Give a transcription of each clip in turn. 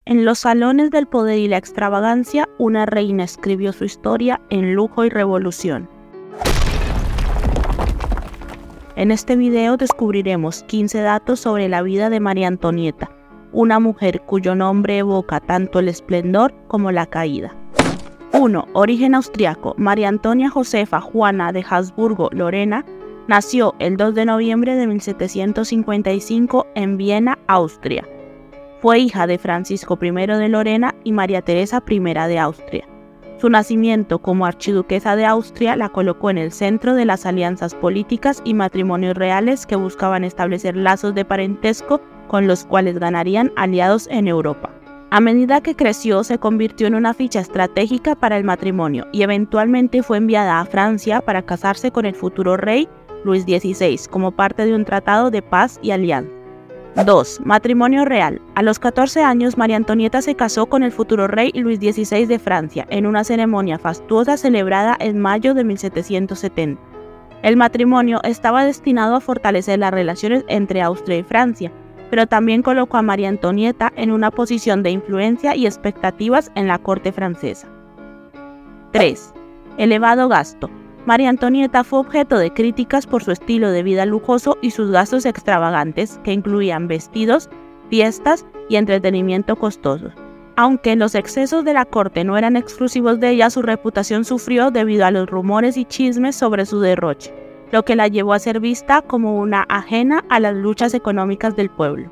En los salones del poder y la extravagancia, una reina escribió su historia en lujo y revolución. En este video descubriremos 15 datos sobre la vida de María Antonieta, una mujer cuyo nombre evoca tanto el esplendor como la caída. 1. Origen austriaco. María Antonia Josefa Juana de Habsburgo-Lorena nació el 2 de noviembre de 1755 en Viena, Austria. Fue hija de Francisco I de Lorena y María Teresa I de Austria. Su nacimiento como archiduquesa de Austria la colocó en el centro de las alianzas políticas y matrimonios reales que buscaban establecer lazos de parentesco con los cuales ganarían aliados en Europa. A medida que creció, se convirtió en una ficha estratégica para el matrimonio y eventualmente fue enviada a Francia para casarse con el futuro rey Luis XVI como parte de un tratado de paz y alianza. 2. Matrimonio real. A los 14 años, María Antonieta se casó con el futuro rey Luis XVI de Francia en una ceremonia fastuosa celebrada en mayo de 1770. El matrimonio estaba destinado a fortalecer las relaciones entre Austria y Francia, pero también colocó a María Antonieta en una posición de influencia y expectativas en la corte francesa. 3. Elevado gasto. María Antonieta fue objeto de críticas por su estilo de vida lujoso y sus gastos extravagantes, que incluían vestidos, fiestas y entretenimiento costosos. Aunque los excesos de la corte no eran exclusivos de ella, su reputación sufrió debido a los rumores y chismes sobre su derroche, lo que la llevó a ser vista como una ajena a las luchas económicas del pueblo.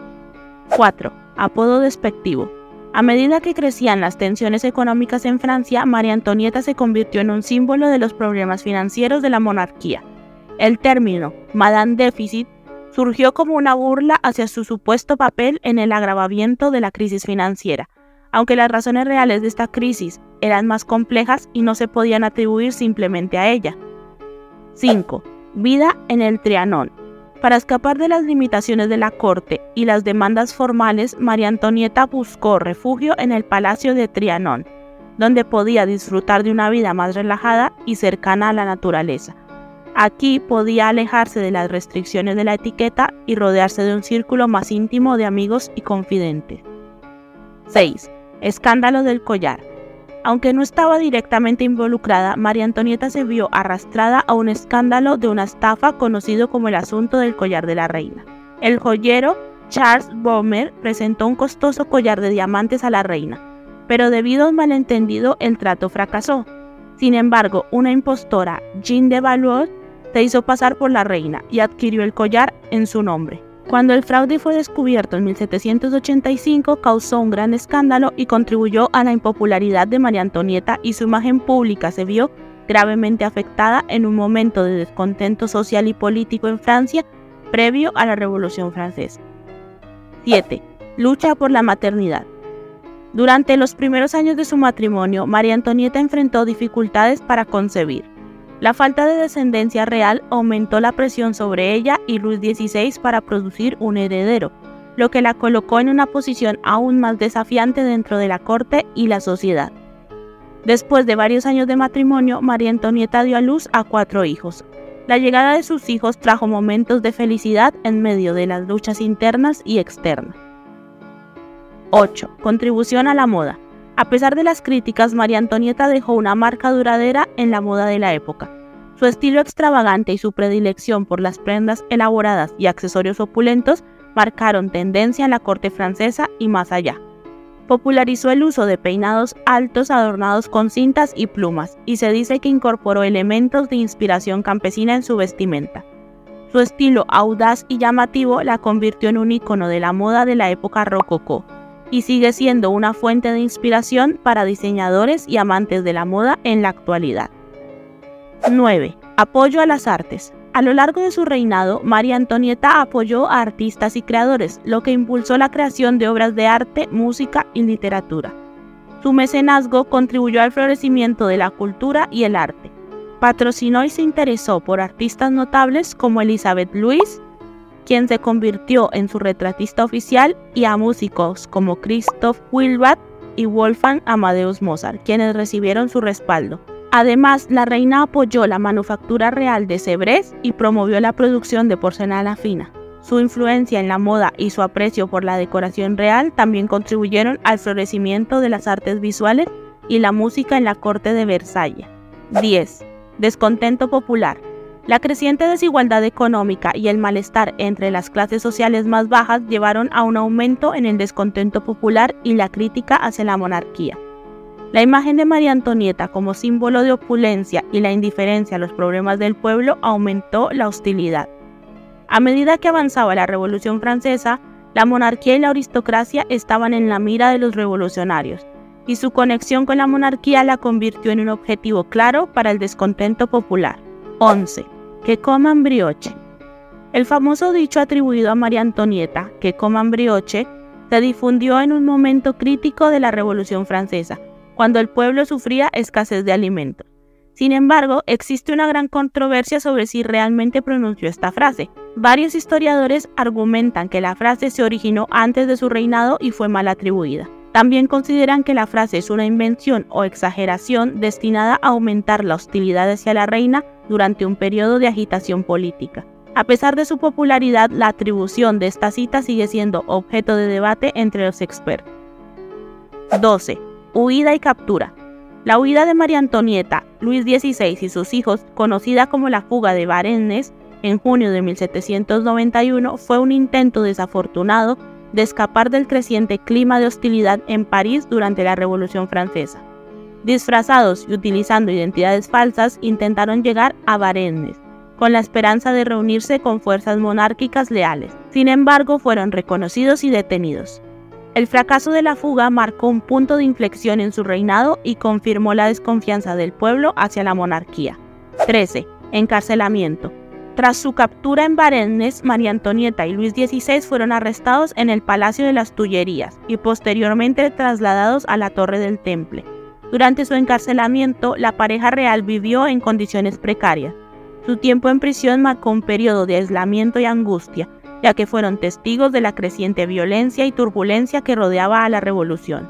4. Apodo despectivo. A medida que crecían las tensiones económicas en Francia, María Antonieta se convirtió en un símbolo de los problemas financieros de la monarquía. El término Madame Déficit surgió como una burla hacia su supuesto papel en el agravamiento de la crisis financiera, aunque las razones reales de esta crisis eran más complejas y no se podían atribuir simplemente a ella. 5. Vida en el Trianon. Para escapar de las limitaciones de la corte y las demandas formales, María Antonieta buscó refugio en el Palacio de Trianon, donde podía disfrutar de una vida más relajada y cercana a la naturaleza. Aquí podía alejarse de las restricciones de la etiqueta y rodearse de un círculo más íntimo de amigos y confidentes. 6. Escándalo del collar. Aunque no estaba directamente involucrada, María Antonieta se vio arrastrada a un escándalo de una estafa conocido como el asunto del collar de la reina. El joyero Charles Baumer presentó un costoso collar de diamantes a la reina, pero debido a un malentendido el trato fracasó. Sin embargo, una impostora, Jeanne de Valois, se hizo pasar por la reina y adquirió el collar en su nombre. Cuando el fraude fue descubierto en 1785, causó un gran escándalo y contribuyó a la impopularidad de María Antonieta, y su imagen pública se vio gravemente afectada en un momento de descontento social y político en Francia previo a la Revolución Francesa. 7. Lucha por la maternidad. Durante los primeros años de su matrimonio, María Antonieta enfrentó dificultades para concebir. La falta de descendencia real aumentó la presión sobre ella y Luis XVI para producir un heredero, lo que la colocó en una posición aún más desafiante dentro de la corte y la sociedad. Después de varios años de matrimonio, María Antonieta dio a luz a 4 hijos. La llegada de sus hijos trajo momentos de felicidad en medio de las luchas internas y externas. 8. Contribución a la moda. A pesar de las críticas, María Antonieta dejó una marca duradera en la moda de la época. Su estilo extravagante y su predilección por las prendas elaboradas y accesorios opulentos marcaron tendencia en la corte francesa y más allá. Popularizó el uso de peinados altos adornados con cintas y plumas, y se dice que incorporó elementos de inspiración campesina en su vestimenta. Su estilo audaz y llamativo la convirtió en un ícono de la moda de la época rococó, y sigue siendo una fuente de inspiración para diseñadores y amantes de la moda en la actualidad. 9. Apoyo a las artes. A lo largo de su reinado, María Antonieta apoyó a artistas y creadores, lo que impulsó la creación de obras de arte, música y literatura. Su mecenazgo contribuyó al florecimiento de la cultura y el arte. Patrocinó y se interesó por artistas notables como Elizabeth Louis, quien se convirtió en su retratista oficial, y a músicos como Christoph Willibald y Wolfgang Amadeus Mozart, quienes recibieron su respaldo. Además, la reina apoyó la manufactura real de Sèvres y promovió la producción de porcelana fina. Su influencia en la moda y su aprecio por la decoración real también contribuyeron al florecimiento de las artes visuales y la música en la corte de Versalles. 10. Descontento popular. La creciente desigualdad económica y el malestar entre las clases sociales más bajas llevaron a un aumento en el descontento popular y la crítica hacia la monarquía. La imagen de María Antonieta como símbolo de opulencia y la indiferencia a los problemas del pueblo aumentó la hostilidad. A medida que avanzaba la Revolución Francesa, la monarquía y la aristocracia estaban en la mira de los revolucionarios, y su conexión con la monarquía la convirtió en un objetivo claro para el descontento popular. 11. Que coman brioche. El famoso dicho atribuido a María Antonieta, que coman brioche, se difundió en un momento crítico de la Revolución Francesa, cuando el pueblo sufría escasez de alimentos. Sin embargo, existe una gran controversia sobre si realmente pronunció esta frase. Varios historiadores argumentan que la frase se originó antes de su reinado y fue mal atribuida. También consideran que la frase es una invención o exageración destinada a aumentar la hostilidad hacia la reina durante un periodo de agitación política. A pesar de su popularidad, la atribución de esta cita sigue siendo objeto de debate entre los expertos. 12. Huida y captura. La huida de María Antonieta, Luis XVI y sus hijos, conocida como la fuga de Varennes, en junio de 1791, fue un intento desafortunado de escapar del creciente clima de hostilidad en París durante la Revolución Francesa. Disfrazados y utilizando identidades falsas, intentaron llegar a Varennes, con la esperanza de reunirse con fuerzas monárquicas leales. Sin embargo, fueron reconocidos y detenidos. El fracaso de la fuga marcó un punto de inflexión en su reinado y confirmó la desconfianza del pueblo hacia la monarquía. 13. Encarcelamiento. Tras su captura en Varennes, María Antonieta y Luis XVI fueron arrestados en el Palacio de las Tullerías y posteriormente trasladados a la Torre del Temple. Durante su encarcelamiento, la pareja real vivió en condiciones precarias. Su tiempo en prisión marcó un periodo de aislamiento y angustia, ya que fueron testigos de la creciente violencia y turbulencia que rodeaba a la revolución.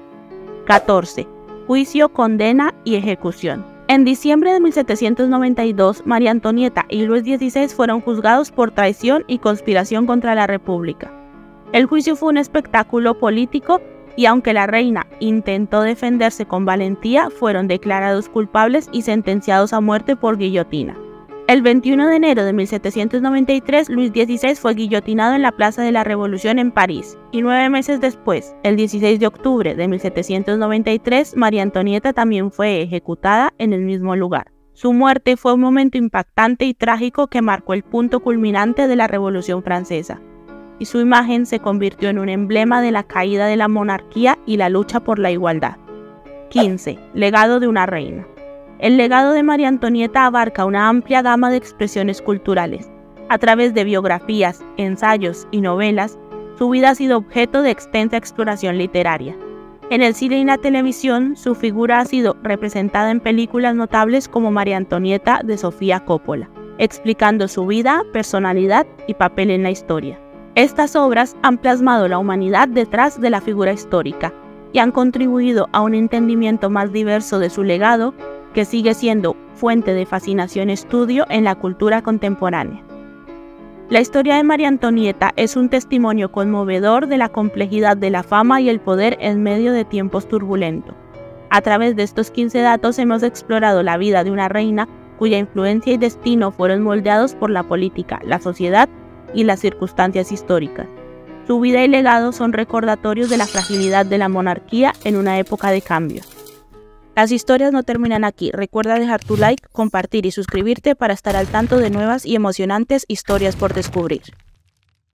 14. Juicio, condena y ejecución. En diciembre de 1792, María Antonieta y Luis XVI fueron juzgados por traición y conspiración contra la República. El juicio fue un espectáculo político y aunque la reina intentó defenderse con valentía, fueron declarados culpables y sentenciados a muerte por guillotina. El 21 de enero de 1793, Luis XVI fue guillotinado en la Plaza de la Revolución en París, y 9 meses después, el 16 de octubre de 1793, María Antonieta también fue ejecutada en el mismo lugar. Su muerte fue un momento impactante y trágico que marcó el punto culminante de la Revolución Francesa, y su imagen se convirtió en un emblema de la caída de la monarquía y la lucha por la igualdad. 15. Legado de una reina. El legado de María Antonieta abarca una amplia gama de expresiones culturales. A través de biografías, ensayos y novelas, su vida ha sido objeto de extensa exploración literaria. En el cine y la televisión, su figura ha sido representada en películas notables como María Antonieta de Sofía Coppola, explicando su vida, personalidad y papel en la historia. Estas obras han plasmado la humanidad detrás de la figura histórica y han contribuido a un entendimiento más diverso de su legado, que sigue siendo fuente de fascinación y estudio en la cultura contemporánea. La historia de María Antonieta es un testimonio conmovedor de la complejidad de la fama y el poder en medio de tiempos turbulentos. A través de estos 15 datos hemos explorado la vida de una reina cuya influencia y destino fueron moldeados por la política, la sociedad y las circunstancias históricas. Su vida y legado son recordatorios de la fragilidad de la monarquía en una época de cambio. Las historias no terminan aquí. Recuerda dejar tu like, compartir y suscribirte para estar al tanto de nuevas y emocionantes historias por descubrir.